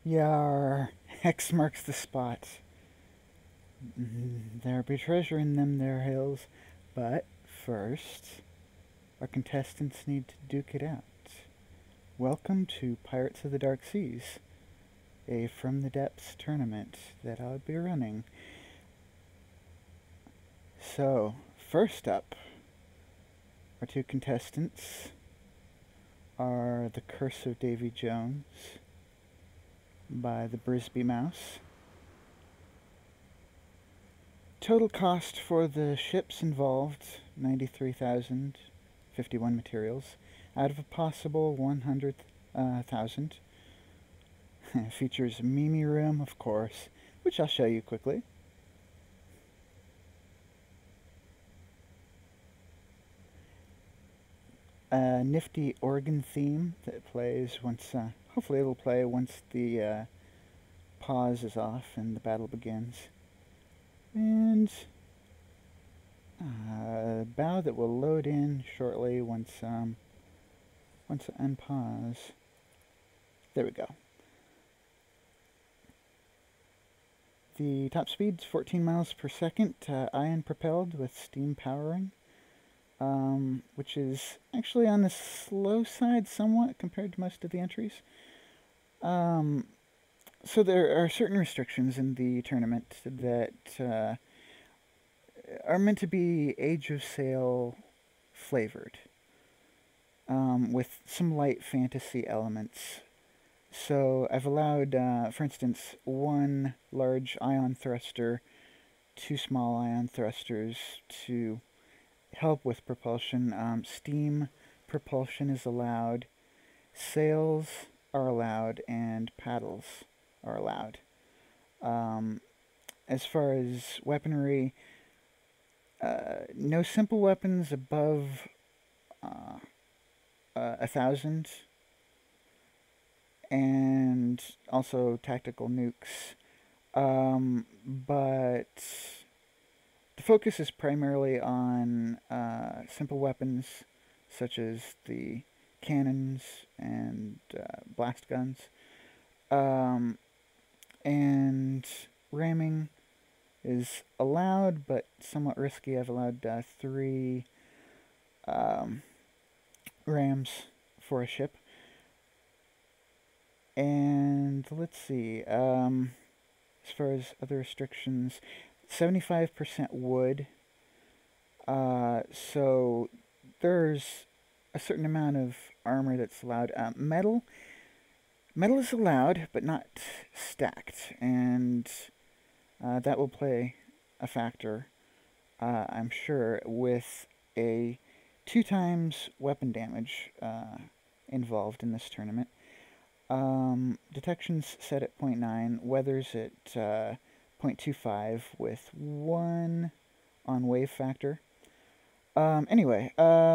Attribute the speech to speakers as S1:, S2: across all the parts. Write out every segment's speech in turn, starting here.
S1: Yar, X marks the spot. There be treasure in them there hills, but first, our contestants need to duke it out. Welcome to Pirates of the Dark Seas, a From the Depths tournament that I'll be running. So, first up, our two contestants are The Curse of Davy Jones by the Brisby Mouse. Total cost for the ships involved, 93,051 materials, out of a possible 100,000. Features a Mimi room, of course, which I'll show you quickly. A nifty organ theme that plays once, hopefully it'll play once the pause is off and the battle begins. And a bow that will load in shortly once I unpause. There we go. The top speed's 14 miles per second, ion propelled with steam powering, which is actually on the slow side somewhat compared to most of the entries. So there are certain restrictions in the tournament that are meant to be Age of Sail flavored, with some light fantasy elements. So I've allowed, for instance, one large ion thruster, two small ion thrusters to help with propulsion. Steam propulsion is allowed, sails are allowed, and paddles are allowed. As far as weaponry, no simple weapons above 1,000, and also tactical nukes. But the focus is primarily on simple weapons such as the cannons and blast guns. And ramming is allowed, but somewhat risky. I've allowed 3 rams for a ship. And let's see, as far as other restrictions, 75% wood. So there's a certain amount of armor that's allowed. Metal is allowed, but not stacked, and that will play a factor, I'm sure, with a 2 times weapon damage involved in this tournament. Detection's set at 0.9, weather's at 0.25 with 1 on wave factor. Anyway,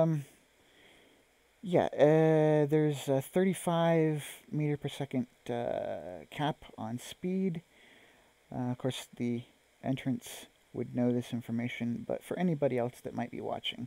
S1: yeah, there's a 35 meter per second cap on speed. Of course, the entrants would know this information, but for anybody else that might be watching.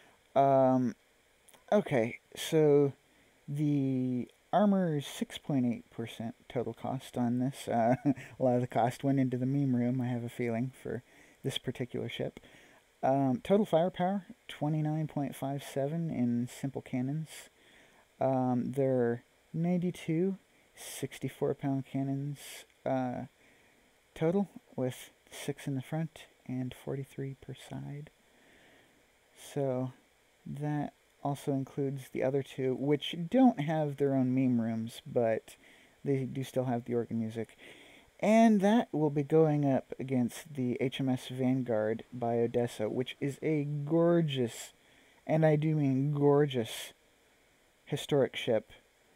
S1: Okay, so the armor is 6.8% total cost on this. A lot of the cost went into the meme room, I have a feeling, for this particular ship. Total firepower, 29.57 in simple cannons. There are 92 64-pound cannons total, with 6 in the front and 43 per side. So that also includes the other 2, which don't have their own meme rooms, but they do still have the organ music. And that will be going up against the HMS Vanguard by Odessa, which is a gorgeous, and I do mean gorgeous, historic ship.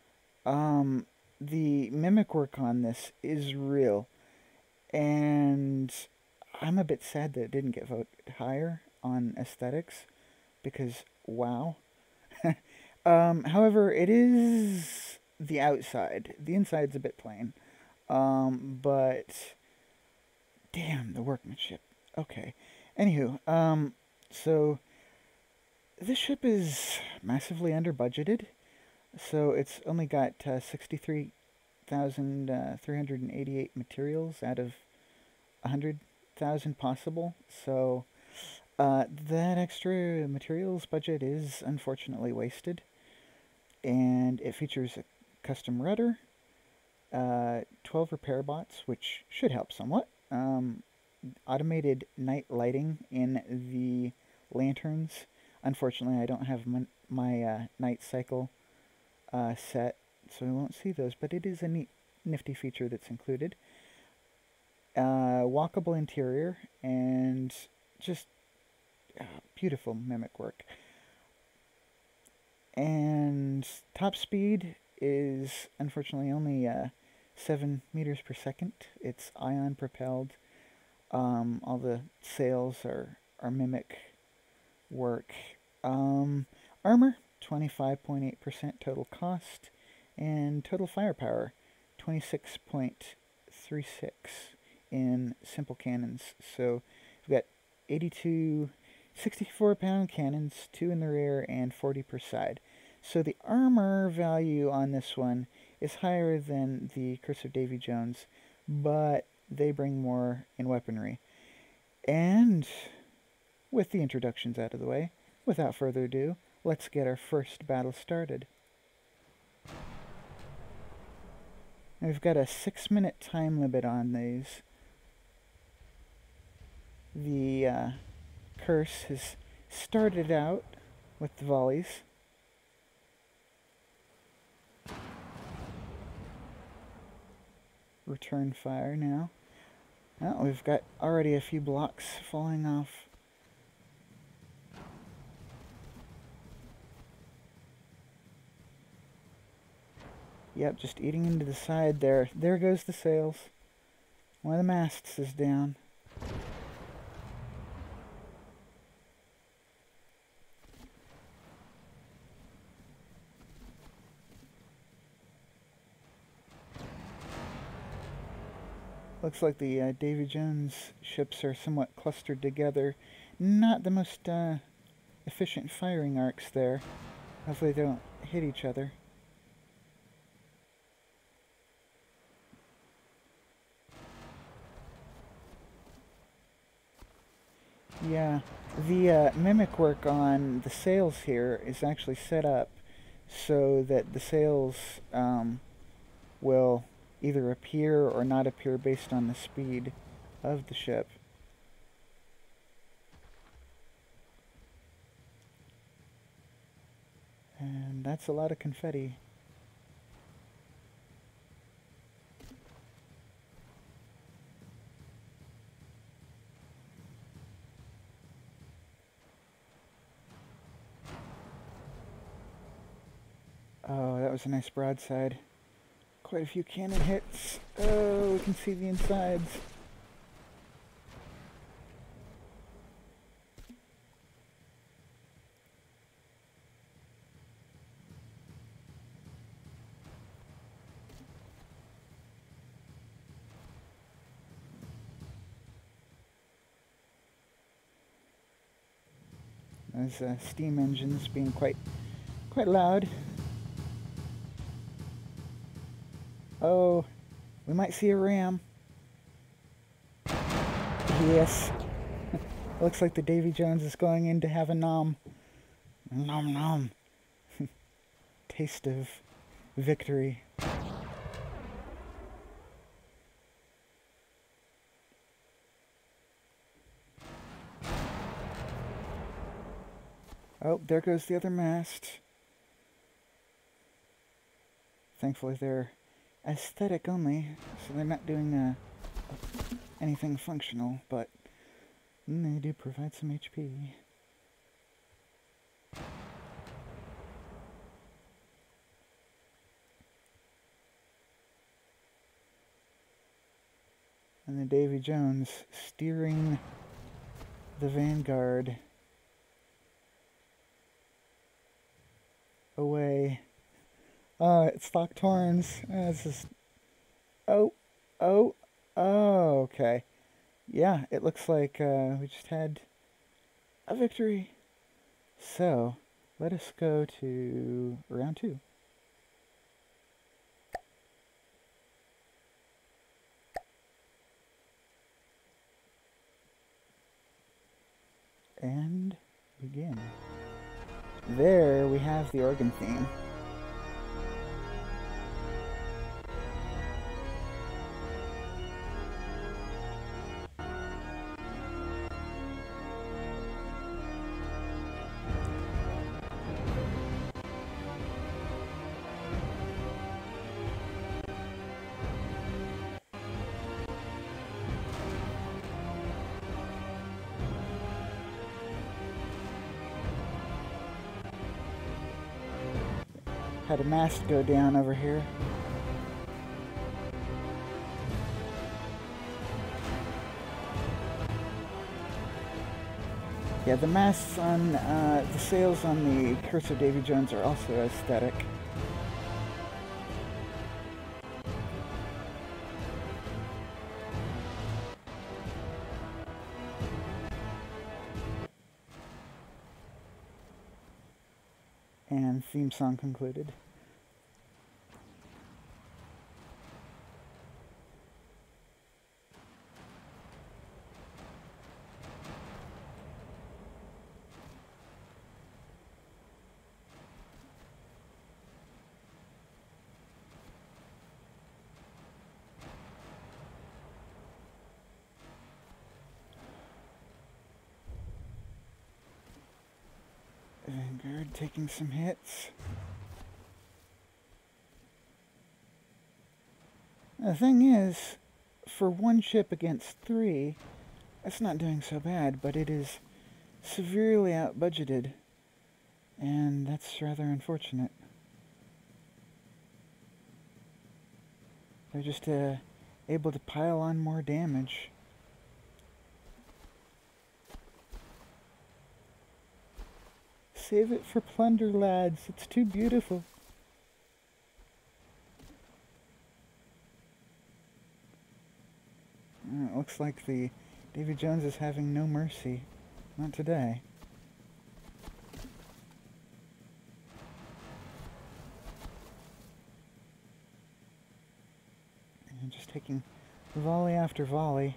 S1: The mimic work on this is real, and I'm a bit sad that it didn't get voted higher on aesthetics, because wow. However, it is the outside. The inside's a bit plain. But damn, the workmanship. Okay. Anywho, so this ship is massively under budgeted. So it's only got 63 8,388 materials out of 100,000 possible. So that extra materials budget is unfortunately wasted. And it features a custom rudder, 12 repair bots, which should help somewhat. Automated night lighting in the lanterns. Unfortunately, I don't have my night cycle set, so we won't see those, but it is a neat, nifty feature that's included. Walkable interior, and just beautiful mimic work. And top speed is unfortunately only 7 meters per second. It's ion propelled. All the sails are mimic work. Armor, 25.8% total cost, and total firepower, 26.36 in simple cannons. So we've got 64-pound cannons, 2 in the rear and 40 per side. So the armor value on this one is higher than the Curse of Davy Jones, but they bring more in weaponry. And with the introductions out of the way, without further ado, let's get our first battle started. Now we've got a 6-minute time limit on these. The Curse has started out with the volleys. Return fire now. Oh, we've got already a few blocks falling off. Yep, just eating into the side there. There goes the sails. One of the masts is down. Looks like the Davy Jones ships are somewhat clustered together. Not the most efficient firing arcs there. Hopefully they don't hit each other. Yeah, the mimic work on the sails here is actually set up so that the sails will either appear or not appear based on the speed of the ship. And that's a lot of confetti. Oh, that was a nice broadside. Quite a few cannon hits. Oh, we can see the insides. Those steam engines being quite loud. Oh, we might see a ram. Yes. Looks like the Davy Jones is going in to have a nom. Nom nom. Taste of victory. Oh, there goes the other mast. Thankfully they're aesthetic only, so they're not doing anything functional, but they do provide some HP. And the Davy Jones steering the Vanguard away. Oh, it's locked horns. It's just... Oh, okay. Yeah, it looks like we just had a victory. So, let us go to round 2. And begin. There we have the organ theme. Had a mast go down over here. Yeah, the masts on the sails on the Curse of Davy Jones are also aesthetic. And theme song concluded. Vanguard taking some hits. The thing is, for one ship against 3, that's not doing so bad, but it is severely out-budgeted, and that's rather unfortunate. They're just able to pile on more damage. Save it for plunder, lads. It's too beautiful. It looks like the Davy Jones is having no mercy. Not today. And just taking volley after volley.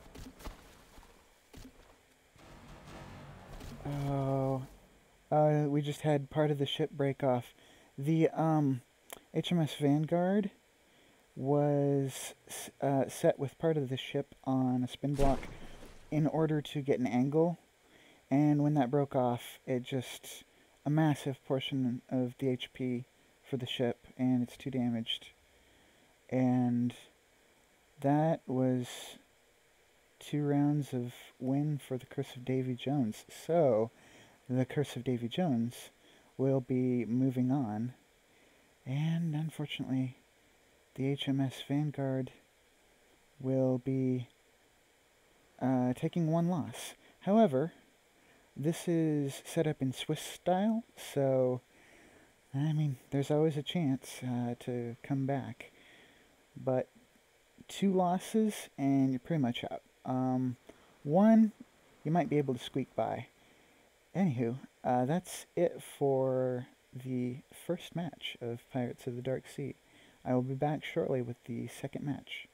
S1: Oh, we just had part of the ship break off. The HMS Vanguard was set with part of the ship on a spin block in order to get an angle, and when that broke off, it just a massive portion of the HP for the ship, and it's too damaged. And that was 2 rounds of win for the Curse of Davy Jones. So the Curse of Davy Jones will be moving on, and unfortunately the HMS Vanguard will be taking 1 loss. However, this is set up in Swiss style, so I mean, there's always a chance to come back. But 2 losses and you're pretty much out. 1, you might be able to squeak by. Anywho, that's it for the first match of Pirates of the Dark Sea. I will be back shortly with the second match.